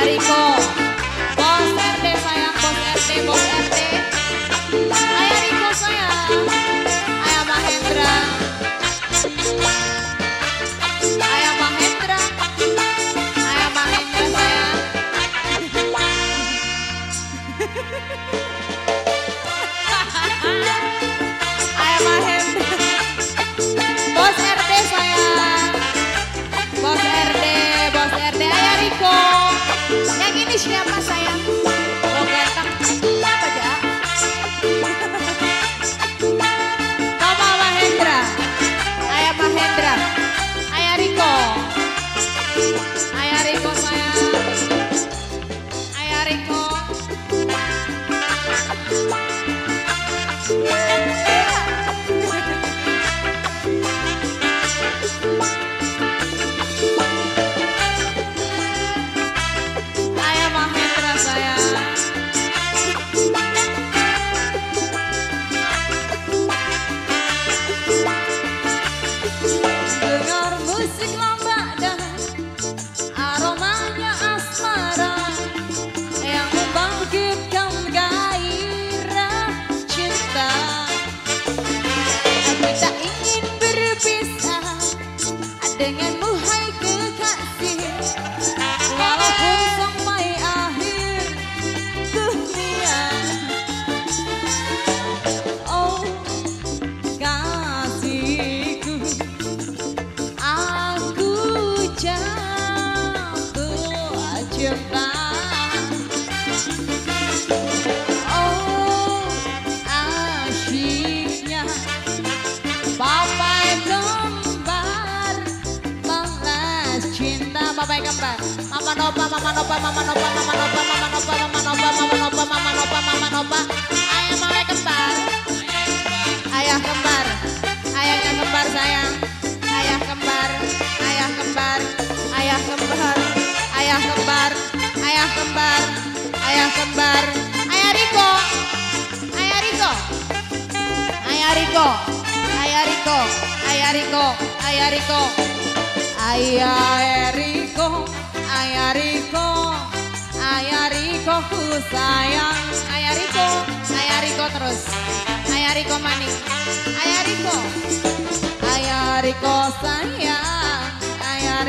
Riko, Bos RT sayang, Bos RT, Bos RT. Ayah Riko sayang, Ayah Mahendra, Ayah Mahendra, Ayah Mahendra sayang. Ayah Mahendra, Bos RT sayang, Bos RT, Bos RT, Ayah Riko. Yang ini siapa sayang? Oh ganteng, apa aja? Mama Mahendra, Ayah Mahendra, Ayah Riko, Ayah Riko sayang, Ayah Riko. Ayah Mahendra sayang. Dengar musik lambak dan aromanya asmara yang membangkitkan gairah cinta. Aku tak ingin berpisah denganmu hai kekasih, walaupun sampai akhir dunia. Oh kasihku, aku jatuh cinta. Oh asyiknya Bapak kembar balas cinta. Bapak kembar, Mama Nopa, Mama Nopa, Mama Nopa, Mama Nopa, Mama Nopa, Mama Nopa, Mama Nopa, Mama Nopa, Mama Nopa. Ayah Mama kembar, ayah kembar, ayahnya kembar sayang. Ayah kembar, ayah kembar, ayah kembar, ayah kembar, ayah kembar, ayah kembar. Ayah Riko, ayah Riko, ayah Riko, ayah Riko, ayah Riko, ayah Riko, ayah Riko, ayah Riko, ayah Riko ku sayang. Ayah Riko terus, ayah Riko manis, ayah Riko, ayah Riko sayang, ayah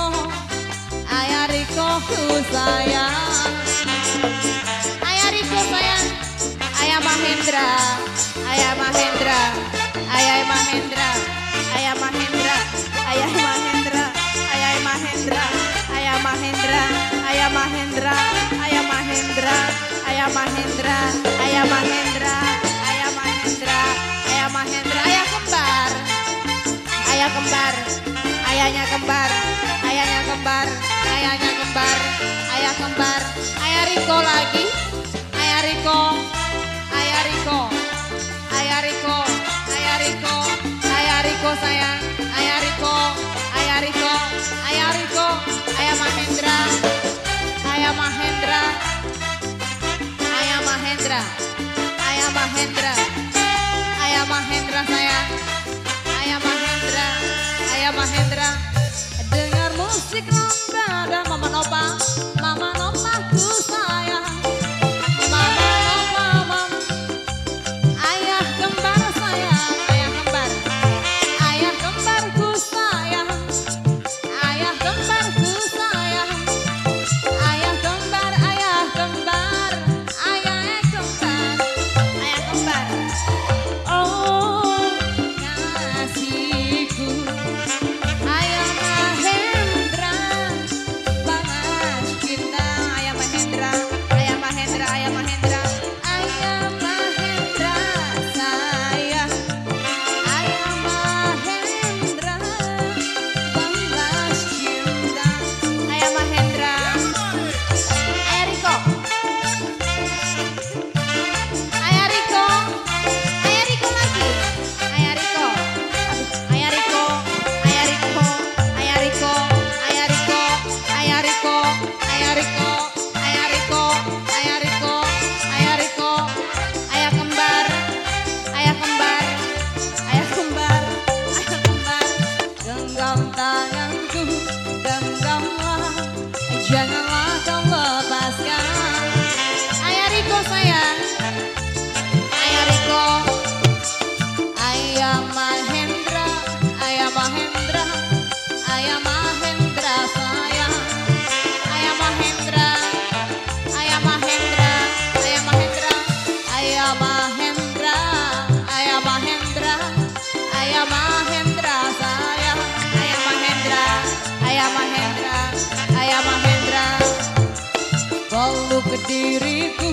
Riko ku sayang. Ayah Riko sayang, Ayah Mahendra, Ayah Mahendra, Ayah Mahendra, Ayah Mahendra, Ayah Mahendra, Ayah Mahendra, Ayah Mahendra, Ayah Mahendra, Ayah Mahendra, Ayah Mahendra, Ayah Mahendra, Ayah Mahendra, Ayah Mahendra, Ayah kembar, ayah kembar, ayahnya kembar, ayahnya kembar, ayahnya kembar, ayah kembar, ayah Riko lagi, ayah Riko, ayah Riko, ayah Riko, ayah Riko, ayah Riko sayang, ayah Riko, ayah Riko, ayah Riko, ayah Mahendra, ayah Mahendra, ayah Mahendra, ayah Mahendra, ayah Mahendra sayang, ayah Mahendra, ayah Mahendra. Dengar musik lambada Mama Nopa, Mama Nopa ku sayang. Mama Nopa, Mama, ayah kembar sayang, ayah kembar, ayah kembar ku sayang, ayah kembar ku sayang, ayah kembar, ayah kembar, ayah kembar, ayah kembar. Oh kasihku, Ayah Mahendra balas diriku